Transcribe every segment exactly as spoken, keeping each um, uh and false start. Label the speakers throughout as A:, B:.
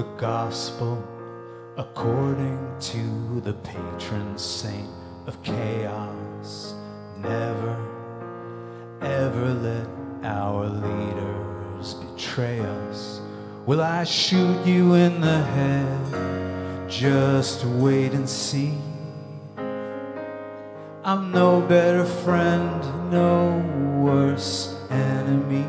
A: The gospel according to the patron saint of chaos. Never, ever let our leaders betray us. Will I shoot you in the head? Just wait and see. I'm no better friend, no worse enemy.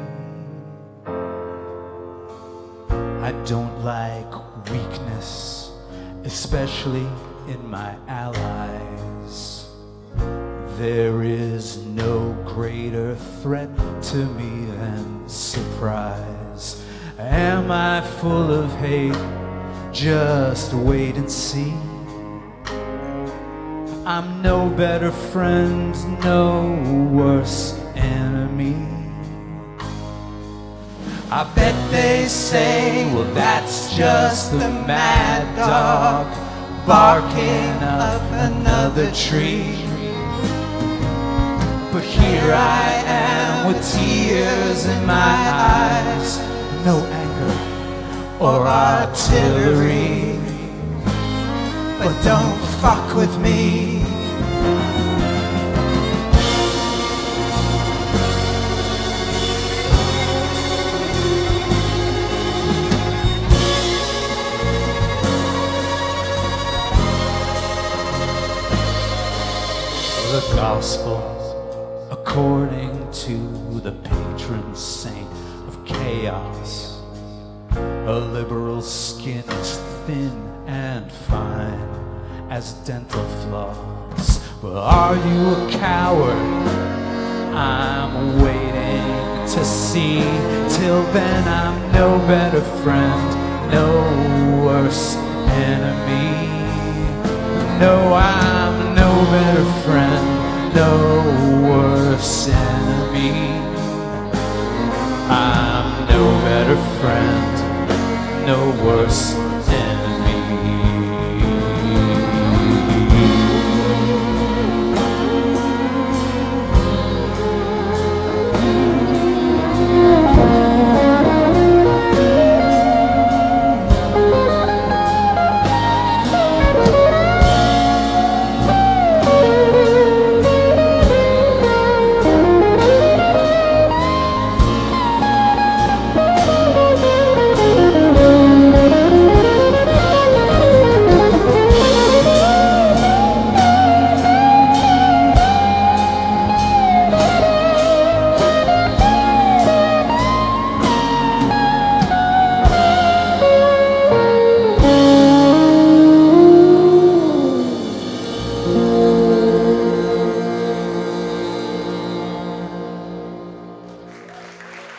A: I don't like weakness, especially in my allies. There is no greater threat to me than surprise. Am I full of hate? Just wait and see. I'm no better friend, no worse enemy. I bet they say, well, that's just the mad dog barking up another tree. But here I am with tears in my eyes, no anger or artillery. But don't fuck with me. The gospel according to the patron saint of chaos. A liberal skin is thin and fine as dental floss. Well, are you a coward? I'm waiting to see. Till then I'm no better friend, no